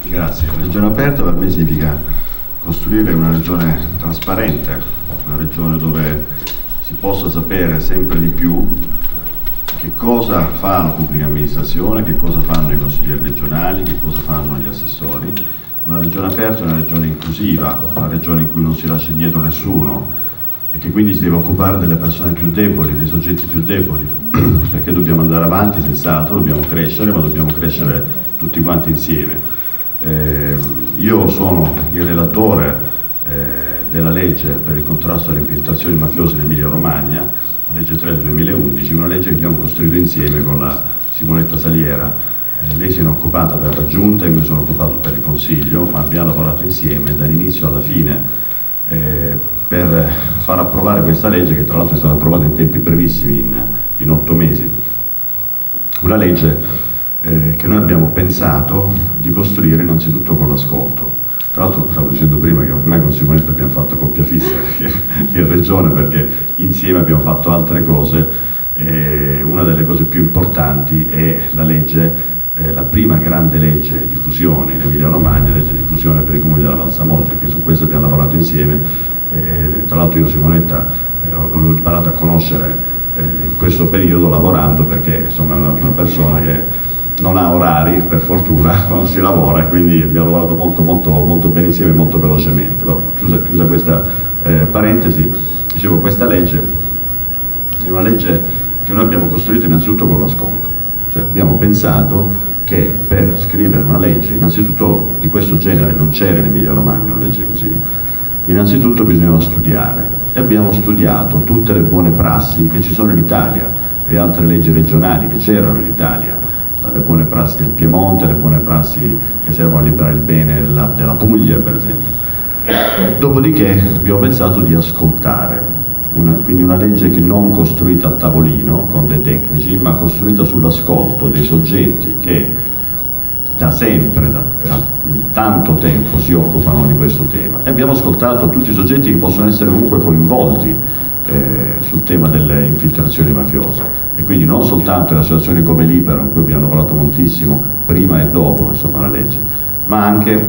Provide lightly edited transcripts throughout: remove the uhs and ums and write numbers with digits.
Grazie. La regione aperta per me significa costruire una regione trasparente, una regione dove si possa sapere sempre di più che cosa fa la pubblica amministrazione, che cosa fanno i consiglieri regionali, che cosa fanno gli assessori. Una regione aperta è una regione inclusiva, una regione in cui non si lascia indietro nessuno e che quindi si deve occupare delle persone più deboli, dei soggetti più deboli, perché dobbiamo andare avanti senz'altro, dobbiamo crescere, ma dobbiamo crescere tutti quanti insieme. Io sono il relatore della legge per il contrasto alle infiltrazioni mafiose in Emilia Romagna, la legge 3 del 2011, una legge che abbiamo costruito insieme con la Simonetta Saliera. Lei si è occupata per la Giunta e io mi sono occupato per il Consiglio, ma abbiamo lavorato insieme dall'inizio alla fine per far approvare questa legge, che tra l'altro è stata approvata in tempi brevissimi, in 8 mesi. Una legge che noi abbiamo pensato di costruire innanzitutto con l'ascolto. Tra l'altro stavo dicendo prima che ormai con Simonetta abbiamo fatto coppia fissa in regione, perché insieme abbiamo fatto altre cose. Una delle cose più importanti è la legge, la prima grande legge di fusione in Emilia Romagna, la legge di fusione per i comuni della Val Samoggia, che su questo abbiamo lavorato insieme. Tra l'altro io Simonetta l'ho imparato a conoscere in questo periodo lavorando, perché insomma è una persona che non ha orari, per fortuna, quando si lavora, e quindi abbiamo lavorato molto bene insieme, molto velocemente. Però, chiusa questa parentesi, dicevo, questa legge è una legge che noi abbiamo costruito innanzitutto con l'ascolto. Cioè abbiamo pensato che per scrivere una legge, innanzitutto di questo genere, non c'era in Emilia Romagna una legge così, innanzitutto bisognava studiare, e abbiamo studiato tutte le buone prassi che ci sono in Italia, le altre leggi regionali che c'erano in Italia, le buone prassi del Piemonte, le buone prassi che servono a liberare il bene della Puglia, per esempio. Dopodiché abbiamo pensato di ascoltare, quindi una legge che non costruita a tavolino con dei tecnici, ma costruita sull'ascolto dei soggetti che da sempre, da tanto tempo si occupano di questo tema, e abbiamo ascoltato tutti i soggetti che possono essere comunque coinvolti sul tema delle infiltrazioni mafiose, e quindi non soltanto le associazioni come Libero, in cui abbiamo lavorato moltissimo prima e dopo insomma la legge, ma anche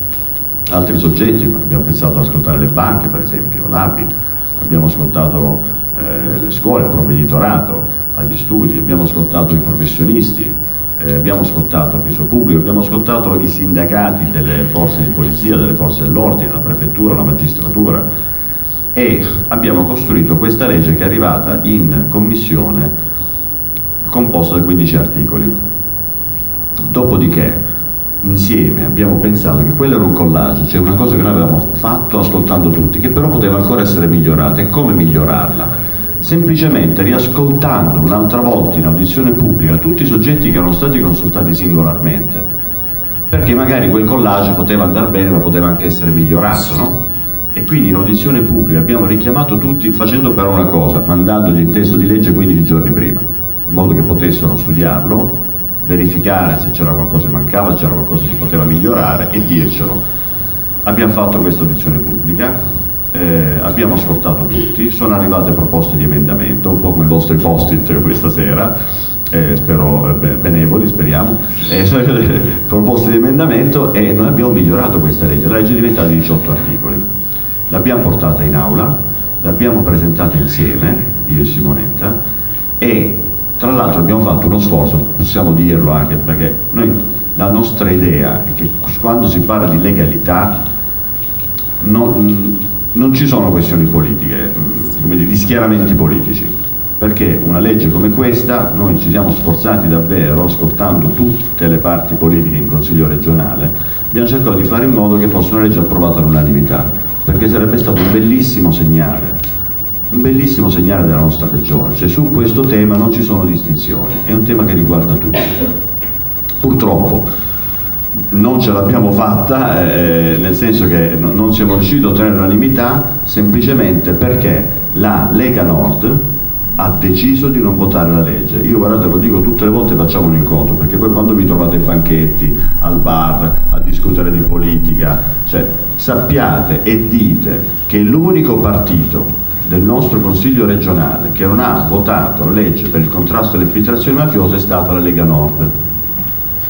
altri soggetti. Abbiamo pensato ad ascoltare le banche, per esempio, l'ABI, abbiamo ascoltato le scuole, il provveditorato agli studi, abbiamo ascoltato i professionisti, abbiamo ascoltato il viso pubblico, abbiamo ascoltato i sindacati delle forze di polizia, delle forze dell'ordine, la prefettura, la magistratura, e abbiamo costruito questa legge che è arrivata in commissione composta da 15 articoli. Dopodiché insieme abbiamo pensato che quello era un collage, cioè una cosa che noi avevamo fatto ascoltando tutti, che però poteva ancora essere migliorata. E come migliorarla? Semplicemente riascoltando un'altra volta in audizione pubblica tutti i soggetti che erano stati consultati singolarmente, perché magari quel collage poteva andare bene, ma poteva anche essere migliorato, no? E quindi in audizione pubblica abbiamo richiamato tutti, facendo però una cosa, mandandogli il testo di legge 15 giorni prima, in modo che potessero studiarlo, verificare se c'era qualcosa che mancava, se c'era qualcosa che si poteva migliorare e dircelo. Abbiamo fatto questa audizione pubblica, abbiamo ascoltato tutti, sono arrivate proposte di emendamento, un po' come i vostri post-it questa sera, spero benevoli, speriamo, proposte di emendamento, e noi abbiamo migliorato questa legge. La legge è diventata di 18 articoli, l'abbiamo portata in aula, l'abbiamo presentata insieme, io e Simonetta, e tra l'altro abbiamo fatto uno sforzo, possiamo dirlo anche, perché la nostra idea è che quando si parla di legalità non ci sono questioni politiche, come dire, di schieramenti politici, perché una legge come questa noi ci siamo sforzati davvero, ascoltando tutte le parti politiche in Consiglio regionale, abbiamo cercato di fare in modo che fosse una legge approvata all'unanimità, perché sarebbe stato un bellissimo segnale della nostra regione. Cioè su questo tema non ci sono distinzioni, è un tema che riguarda tutti. Purtroppo non ce l'abbiamo fatta, nel senso che non siamo riusciti a ottenere l'unanimità, semplicemente perché la Lega Nord ha deciso di non votare la legge. Io, guardate, lo dico tutte le volte, facciamo un incontro, perché poi quando vi trovate ai banchetti, al bar, a discutere di politica, cioè sappiate e dite che l'unico partito del nostro Consiglio regionale che non ha votato la legge per il contrasto alle infiltrazioni mafiose è stata la Lega Nord.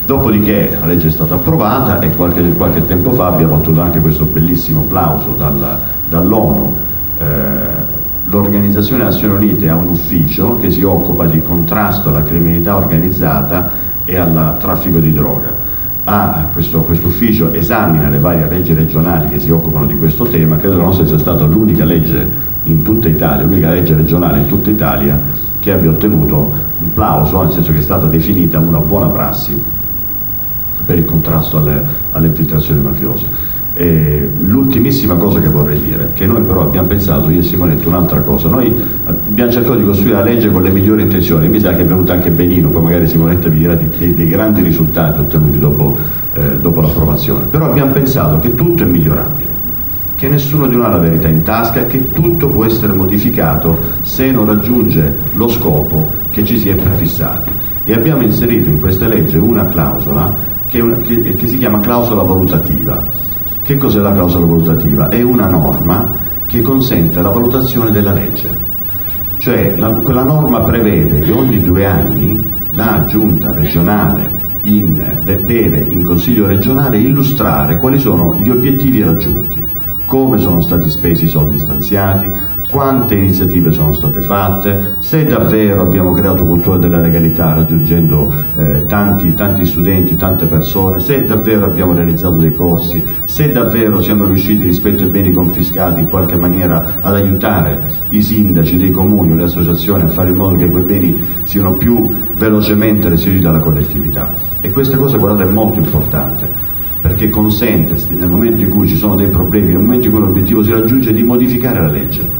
Dopodiché la legge è stata approvata e qualche tempo fa abbiamo ottenuto anche questo bellissimo plauso dall'ONU. L'Organizzazione delle Nazioni Unite ha un ufficio che si occupa di contrasto alla criminalità organizzata e al traffico di droga. Questo ufficio esamina le varie leggi regionali che si occupano di questo tema. Credo che la nostra sia stata l'unica legge in tutta Italia, l'unica legge regionale in tutta Italia che abbia ottenuto un plauso, nel senso che è stata definita una buona prassi per il contrasto alle infiltrazioni mafiose. L'ultimissima cosa che vorrei dire, che noi però abbiamo pensato, io e Simonetta, un'altra cosa. Noi abbiamo cercato di costruire la legge con le migliori intenzioni, mi sa che è venuta anche benino, poi magari Simonetta vi dirà dei grandi risultati ottenuti dopo l'approvazione, però abbiamo pensato che tutto è migliorabile, che nessuno di noi ha la verità in tasca, che tutto può essere modificato se non raggiunge lo scopo che ci si è prefissati, e abbiamo inserito in questa legge una clausola che si chiama clausola valutativa. Che cos'è la clausola valutativa? È una norma che consente la valutazione della legge, cioè quella norma prevede che ogni 2 anni la giunta regionale deve in consiglio regionale illustrare quali sono gli obiettivi raggiunti, come sono stati spesi i soldi stanziati, quante iniziative sono state fatte, se davvero abbiamo creato cultura della legalità raggiungendo tanti studenti, tante persone, se davvero abbiamo realizzato dei corsi, se davvero siamo riusciti rispetto ai beni confiscati in qualche maniera ad aiutare i sindaci dei comuni o le associazioni a fare in modo che quei beni siano più velocemente restituiti alla collettività. E questa cosa, guardate, è molto importante, perché consente, nel momento in cui ci sono dei problemi, nel momento in cui l'obiettivo si raggiunge, di modificare la legge.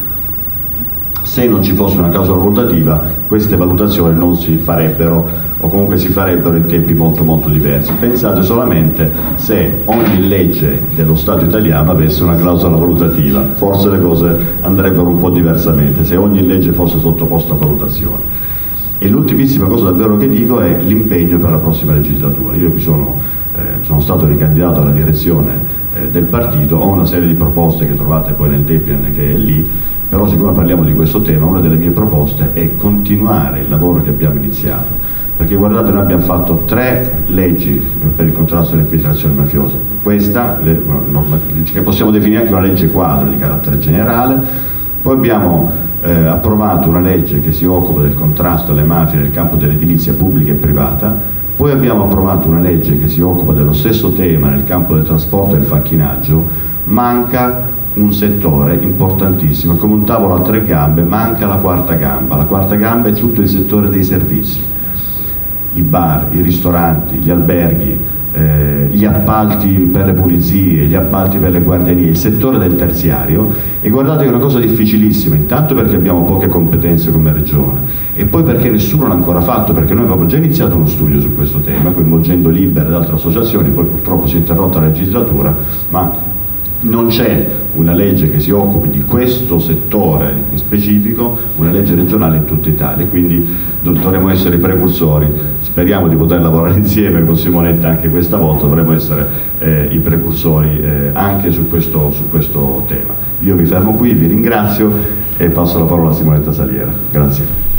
Se non ci fosse una clausola valutativa, queste valutazioni non si farebbero, o comunque si farebbero in tempi molto molto diversi. Pensate solamente se ogni legge dello Stato italiano avesse una clausola valutativa, forse le cose andrebbero un po' diversamente, se ogni legge fosse sottoposta a valutazione. E l'ultimissima cosa davvero che dico è l'impegno per la prossima legislatura. Io sono stato ricandidato alla direzione del partito, ho una serie di proposte che trovate poi nel DEPIAN che è lì, però siccome parliamo di questo tema, una delle mie proposte è continuare il lavoro che abbiamo iniziato, perché guardate, noi abbiamo fatto 3 leggi per il contrasto alle infiltrazioni mafiose, questa che possiamo definire anche una legge quadro di carattere generale, poi abbiamo approvato una legge che si occupa del contrasto alle mafie nel campo dell'edilizia pubblica e privata, poi abbiamo approvato una legge che si occupa dello stesso tema nel campo del trasporto e del facchinaggio. Manca un settore importantissimo, come un tavolo a 3 gambe, manca la quarta gamba. La quarta gamba è tutto il settore dei servizi, i bar, i ristoranti, gli alberghi, gli appalti per le pulizie, gli appalti per le guardianie, il settore del terziario. E guardate che è una cosa difficilissima, intanto perché abbiamo poche competenze come regione e poi perché nessuno l'ha ancora fatto, perché noi avevamo già iniziato uno studio su questo tema coinvolgendo Libera ed altre associazioni, poi purtroppo si è interrotta la legislatura, ma non c'è una legge che si occupi di questo settore in specifico, una legge regionale in tutta Italia, quindi dovremo essere i precursori. Speriamo di poter lavorare insieme con Simonetta anche questa volta, dovremo essere i precursori anche su questo tema. Io mi fermo qui, vi ringrazio e passo la parola a Simonetta Saliera. Grazie.